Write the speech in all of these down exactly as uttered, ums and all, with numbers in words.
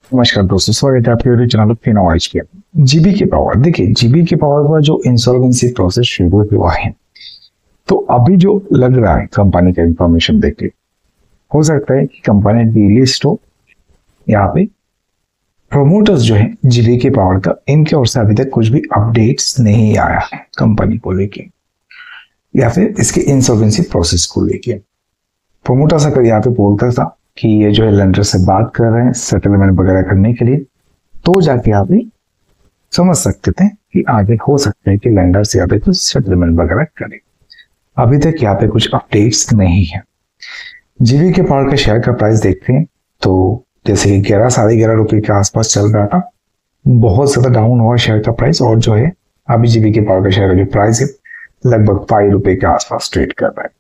नमस्कार दोस्तों, स्वागत है आपके यूट्यूब चैनल पे नॉलेज के। जीबी के पावर, देखिए जीबी के पावर का जो इंसॉल्वेंसी प्रोसेस शुरू हुआ है, तो अभी जो लग रहा है कंपनी का इंफॉर्मेशन देख के हो सकता है कि कंपनी डीलिस्ट हो। यहाँ पे प्रोमोटर्स जो है जीबी के पावर का, इनके ओर से अभी तक कुछ भी अपडेट्स नहीं आया है कंपनी को लेके या फिर इसके इंसॉल्वेंसी प्रोसेस को लेके। प्रोमोटर्स अगर यहाँ पे बोलता था कि ये जो है लेंडर से बात कर रहे हैं सेटलमेंट वगैरह करने के लिए, तो जाके आप समझ सकते थे कि आगे हो सकता है कि लेंडर से यहाँ पे कुछ सेटलमेंट वगैरह करे। अभी तक यहाँ पे कुछ अपडेट्स नहीं है। जीबी के पावर के शेयर का प्राइस देखते हैं तो जैसे कि ग्यारह साढ़े ग्यारह रुपए के आसपास चल रहा था, बहुत ज्यादा डाउन हुआ शेयर का प्राइस, और जो है अभी जीबी के पावर का शेयर का जो प्राइस है लगभग फाइव रुपए के आसपास ट्रेड कर रहा है।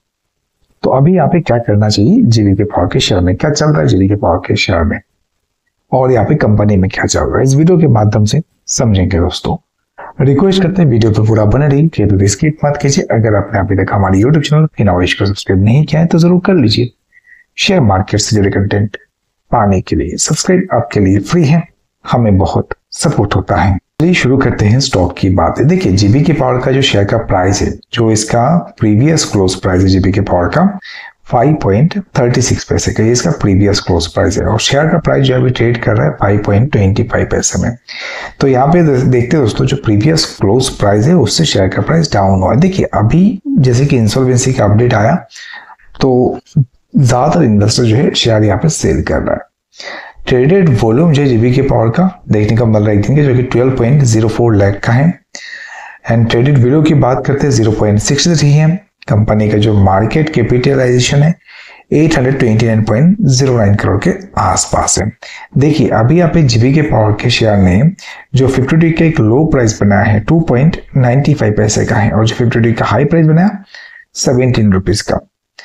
तो अभी यहाँ पे क्या करना चाहिए, जीबी के पावर के शेयर में क्या चल रहा है, जीबी के पावर के शेयर में और यहाँ पे कंपनी में क्या चल रहा है, इस वीडियो के माध्यम से समझेंगे दोस्तों। रिक्वेस्ट करते हैं वीडियो पे पूरा बने रहिए, वीडियो स्किप मत कीजिए। अगर आपने अभी तक हमारे यूट्यूब चैनल फिनोवेश को सब्सक्राइब नहीं किया है तो जरूर कर लीजिए। शेयर मार्केट से जुड़े कंटेंट पाने के लिए सब्सक्राइब आपके लिए फ्री है, हमें बहुत सपोर्ट होता है। चलिए शुरू करते हैं स्टॉक की बात। देखिए जीबी के पावर का जो शेयर का प्राइस है, जो इसका प्रीवियस क्लोज प्राइस है जीबी के पावर का फाइव पॉइंट थर्टी सिक्स पैसे का, ये इसका प्रीवियस क्लोज प्राइस है और शेयर का प्राइस जो अभी ट्रेड कर रहा है फाइव पॉइंट टू फाइव पैसे में। तो यहाँ पे देखते हैं दोस्तों, जो प्रीवियस क्लोज प्राइस है उससे शेयर का प्राइस डाउन हुआ है। देखिए अभी जैसे कि इंसॉल्वेंसी का अपडेट आया तो ज्यादातर इन्वेस्टर जो है शेयर यहाँ पे सेल कर रहा है। ट्रेडेड वॉल्यूम जो जीबी के पावर का देखने का मिल रहा है एक दिन के, जो कि twelve point zero four lakh का है। एंड ट्रेडेड वैल्यू की बात करते हैं ज़ीरो पॉइंट सिक्स थ्री है। कंपनी का जो मार्केट कैपिटलाइजेशन है eight hundred twenty nine point zero nine crore के आसपास है। देखिए अभी यहाँ पे जीबी के पावर के शेयर ने जो फिफ्टी टू का एक लो प्राइस बनाया है टू पॉइंट नाइन फाइव पैसे का है और जो फिफ्टी टू का हाई प्राइस बनाया सेवेंटीन रुपीज का।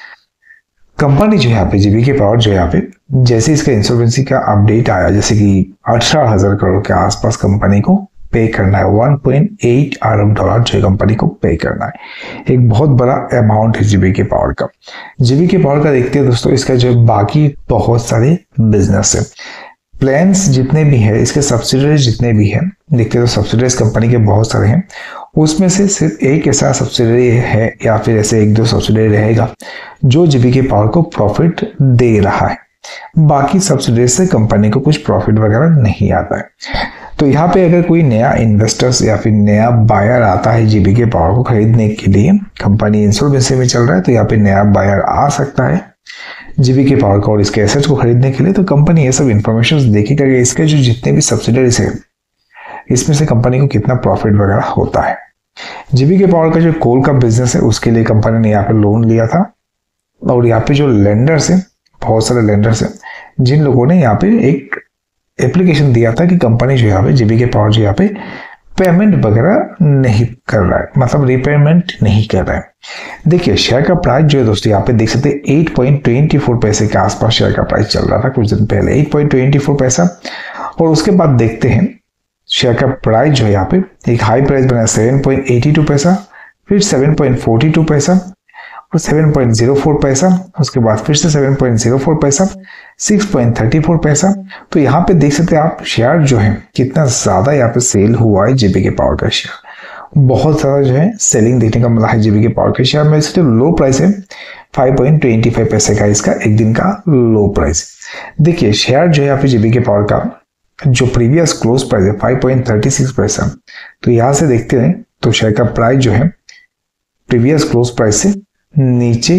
कंपनी जो यहाँ पे जीबी के पावर जो यहाँ पे जैसे इसका इंसॉल्वेंसी का अपडेट आया, जैसे कि अठारह हजार करोड़ के आसपास कंपनी को पे करना है, वन पॉइंट एट अरब डॉलर जो कंपनी को पे करना है। एक बहुत बड़ा अमाउंट है जीबी के पावर का। जीबी के पावर का देखते हैं दोस्तों, इसका जो बाकी बहुत सारे बिजनेस है, प्लान्स जितने भी है, इसके सब्सिडीज जितने भी है, देखते हैं तो सब्सिडीज कंपनी के बहुत सारे हैं। उसमें से सिर्फ एक ऐसा सब्सिडरी है या फिर ऐसे एक दो सब्सिडरी रहेगा जो जीबी के पावर को प्रॉफिट दे रहा है। बाकी सब्सिडरी से कंपनी को कुछ प्रॉफिट वगैरह नहीं आता है। तो यहाँ पे अगर कोई नया इन्वेस्टर्स या फिर नया बायर आता है जीबी के पावर को खरीदने के लिए, कंपनी इंसॉल्वेंसी में चल रहा है, तो यहाँ पे नया बायर आ सकता है जीबी के पावर को और इसके एसेट्स को खरीदने के लिए। तो कंपनी ये सब इंफॉर्मेशन देखेगा कि इसके जो जितने भी सब्सिडरीज है इसमें से कंपनी को कितना प्रॉफिट वगैरह होता है। जीबी के पावर का जो कोल का बिजनेस है उसके लिए कंपनी ने यहाँ पे लोन लिया था और यहाँ पे जो लेंडर्स है, बहुत सारे लेंडर्स हैं जिन लोगों ने यहाँ पे एक एप्लीकेशन दिया था कि कंपनी जो यहाँ पे जीबी के पावर जो यहाँ पे पेमेंट वगैरह नहीं कर रहा है, मतलब रिपेमेंट नहीं कर रहा है। देखिए शेयर का प्राइस जो है दोस्तों यहाँ पे देख सकते हैं एट पॉइंट टू फोर पैसे के आसपास शेयर का प्राइस चल रहा था कुछ दिन पहले, एट पॉइंट टू फोर पैसा। और उसके बाद देखते हैं शेयर का प्राइस जो है यहाँ पे एक हाई प्राइस बना सेवन पॉइंट एटी टू पैसा, फिर सेवन पॉइंट फोर्टी टू पैसा और सेवन पॉइंट ज़ीरो फोर पैसा, उसके बाद फिर से सेवन पॉइंट ज़ीरो फोर पैसा, सिक्स पॉइंट थर्टी फोर पैसा। तो यहाँ पे देख सकते हैं आप शेयर जो है कितना ज्यादा यहाँ पे सेल हुआ है जीबी के पावर का शेयर, बहुत ज्यादा जो है सेलिंग देखने का मिला है जीबी के पावर के शेयर में। इसलिए लो प्राइस है फाइव पॉइंट टू फाइव पैसे का, इसका एक दिन का लो प्राइस। देखिए शेयर जो है यहाँ पे जीबी के पावर का जो प्रीवियस क्लोज प्राइस है फाइव पॉइंट थर्टी सिक्स पैसा, तो यहां से देखते हैं तो शेयर का प्राइस जो है प्रीवियस क्लोज प्राइस से नीचे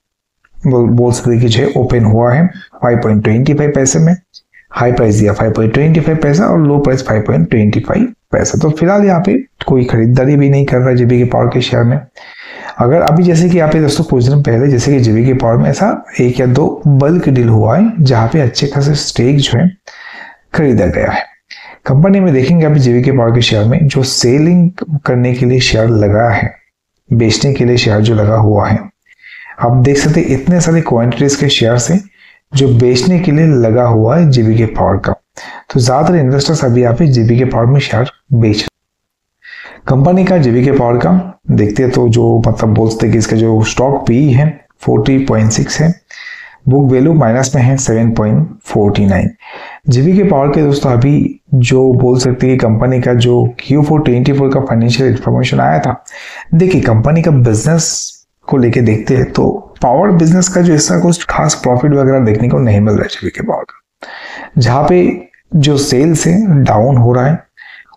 बोल सकते कि जो है ओपन हुआ है फाइव पॉइंट टू फाइव पैसे में, हाई प्राइस दिया फाइव पॉइंट टू फाइव पैसा और low price five point two five पैसा। तो फिलहाल यहाँ पे कोई खरीदारी भी नहीं कर रहा है जीबी के पावर के शेयर में। अगर अभी जैसे कि यहाँ पे दोस्तों कुछ दिन पहले जैसे कि जीबी के पावर में ऐसा एक या दो बल्क डील हुआ है जहां पे अच्छे खासे स्टेक जो है खरीदा गया है। कंपनी में देखेंगे अभी जीबी के पावर के शेयर में जो सेलिंग करने के लिए शेयर लगा है, बेचने के लिए शेयर जो लगा हुआ है, आप देख सकते हैं इतने सारे क्वांटिटीज के शेयर है जो बेचने के लिए लगा हुआ है जीबी के पावर का। तो ज्यादातर इन्वेस्टर्स अभी यहाँ पे जीबी के पावर में शेयर बेच कंपनी का जीबी के पावर का देखते हैं तो जो मतलब बोल सकते कि इसका जो स्टॉक पी है फोर्टी पॉइंट सिक्स है, बुक वैल्यू माइनस में है seven point four nine. GVK power के दोस्तों अभी जो बोल सकते हैं कि कंपनी का जो क्यू फोर ट्वेंटी फोर का फाइनेंशियल इंफॉर्मेशन आया था, देखिए कंपनी का बिजनेस को लेके देखते हैं तो पावर बिजनेस का जो ऐसा कुछ खास प्रॉफिट वगैरह देखने को नहीं मिल रहा है जीबीके पावर का, जहाँ पे जो सेल्स है डाउन हो रहा है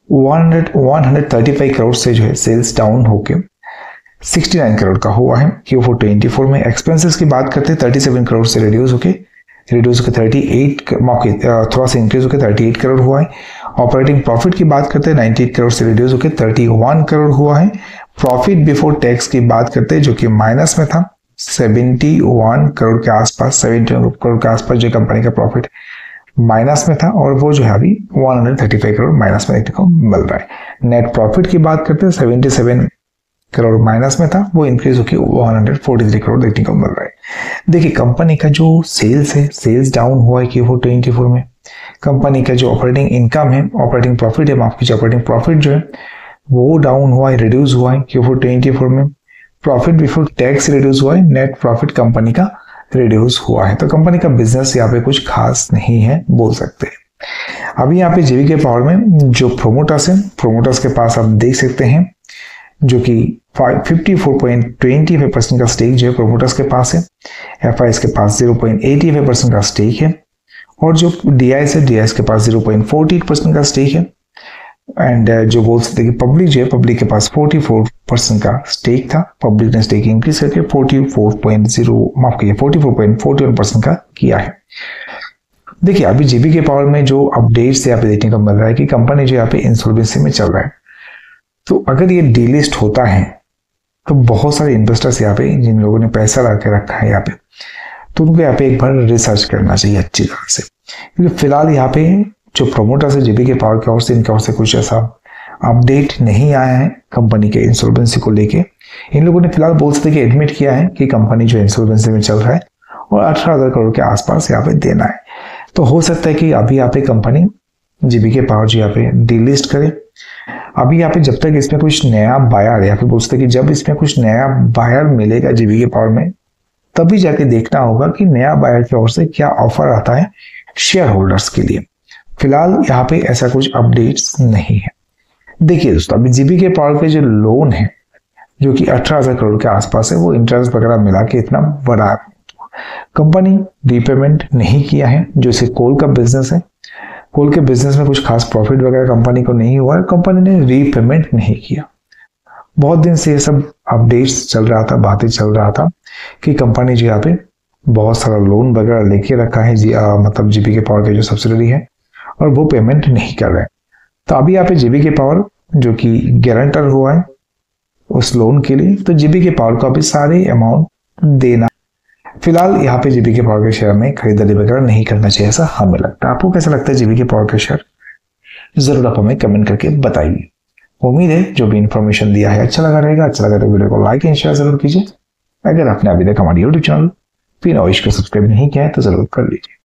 one hundred thirty five crore से जो है सेल्स डाउन होके सिक्सटी नाइन करोड़ का हुआ है क्यू फोर ट्वेंटी फोर में। एक्सपेंसेस की बात करते हैं थर्टी सेवन करोड़ से रिड्यूस होके रिड्यूस होकर थर्टी एट मौके थोड़ा सा इंक्रीज होकर थर्टी एट करोड़ हुआ है। ऑपरेटिंग प्रॉफिट की बात करते हैं नाइंटी एट करोड़ से रिड्यूस होकर थर्टी वन करोड़ हुआ है। प्रॉफिट बिफोर टैक्स की बात करते हैं जो कि माइनस में था सेवेंटी वन करोड़ के आसपास, सेवेंटी करोड़ के आसपास जो कंपनी का प्रॉफिट माइनस में था और वो जो है अभी one hundred thirty five crore minus में देखने को मिल रहा है। नेट प्रॉफिट की बात करते हैं सेवेंटी सेवन करोड़ माइनस में था, वो इंक्रीज होकर one hundred forty three crore देखने को मिल रहा है। देखिए कंपनी का जो सेल्स है सेल्स डाउन हुआ है क्यू फोर ट्वेंटी फोर में। कंपनी का जो ऑपरेटिंग इनकम है ऑपरेटिंग प्रॉफिट है माफ कीजिए ऑपरेटिंग प्रॉफिट जो है वो डाउन हुआ है रिड्यूस हुआ है क्यू फोर ट्वेंटी फोर में। प्रॉफिट बिफोर टैक्स रिड्यूस हुआ है, नेट प्रॉफिट कंपनी का रिड्यूस हुआ है। तो कंपनी का बिजनेस यहाँ पे कुछ खास नहीं है बोल सकते हैं। अभी यहाँ पे जीबीके पावर में जो प्रोमोटर्स हैं प्रोमोटर्स के पास आप देख सकते हैं जो कि fifty four point two five percent का स्टेक जो है प्रोमोटर्स के पास है। एफआईएस के पास zero point eight five percent का स्टेक है और जो डीआईएस है डीआईएस के पास zero point four eight percent का स्टेक है। एंड जो बोल सकते हैं कि पब्लिक जो है पब्लिक के पास फोर्टी फोर परसेंट का स्टेक था, पब्लिक ने स्टेक इंक्रीज करके फोर्टी फोर पॉइंट ज़ीरो माफ कीजिए forty four point four one percent का किया है। देखिए अभी जीबीके पावर में जो अपडेट्स यहाँ पे देखने को मिल रहा है कि कंपनी जो यहाँ पे इंसॉल्वेंसी में चल रहा है। तो अगर ये डीलिस्ट होता है तो बहुत सारे इन्वेस्टर्स यहाँ पे जिन लोगों ने पैसा लगा के रखा है यहाँ पे तो उनको यहाँ पे एक बार रिसर्च करना चाहिए अच्छी तरह से, क्योंकि फिलहाल यहाँ पे जो प्रोमोटर्स है जीबीके पावर की ओर से इनकी ओर से कुछ ऐसा अपडेट नहीं आया है कंपनी के इंसॉल्वेंसी को लेके। इन लोगों ने फिलहाल बोल सकते कि एडमिट किया है कि कंपनी जो इंसॉल्वेंसी में चल रहा है और अठारह हजार करोड़ के आसपास यहाँ पे देना है। तो हो सकता है कि अभी यहाँ पे कंपनी जीबीके पावर जो यहाँ पे डीलिस्ट करे। अभी यहाँ पे जब तक इसमें कुछ नया बायर या फिर बोल सकते कि जब इसमें कुछ नया बायर मिलेगा जीबीके पावर में तभी जाके देखना होगा कि नया बायर की ओर से क्या ऑफर आता है शेयर होल्डर्स के लिए। फिलहाल यहाँ पे ऐसा कुछ अपडेट्स नहीं है। देखिए दोस्तों अभी जीबीके पावर के जो लोन है जो कि अठारह हजार करोड़ के आसपास है वो इंटरेस्ट वगैरह मिला के इतना बड़ा कंपनी रीपेमेंट नहीं किया है। जो इसे कोल का बिजनेस है कोल के बिजनेस में कुछ खास प्रॉफिट वगैरह कंपनी को नहीं हुआ है, कंपनी ने रीपेमेंट नहीं किया। बहुत दिन से ये सब अपडेट्स चल रहा था, बातें चल रहा था कि कंपनी जो यहाँ पे बहुत सारा लोन वगैरह लेके रखा है जी आ, मतलब जीबीके पावर के जो सब्सिडरी है और वो पेमेंट नहीं कर रहे हैं। तो अभी यहाँ पे जीबीके पावर जो कि गारंटर हुआ है उस लोन के लिए, तो जीबीके पावर को अभी सारे अमाउंट देना। फिलहाल यहाँ पे जीबीके पावर के शेयर में खरीदारी वगैरह नहीं करना चाहिए ऐसा हमें लगता है। आपको कैसा लगता है जीबीके पावर के शेयर, जरूर आप हमें कमेंट करके बताइए। उम्मीद है जो भी इंफॉर्मेशन दिया है अच्छा लगा रहेगा। अच्छा लगा तो वीडियो को लाइक एंड शेयर जरूर कीजिए। अगर आपने अभी तक हमारी यूट्यूब चैनल फिनोइश को सब्सक्राइब नहीं किया है तो जरूर कर लीजिए।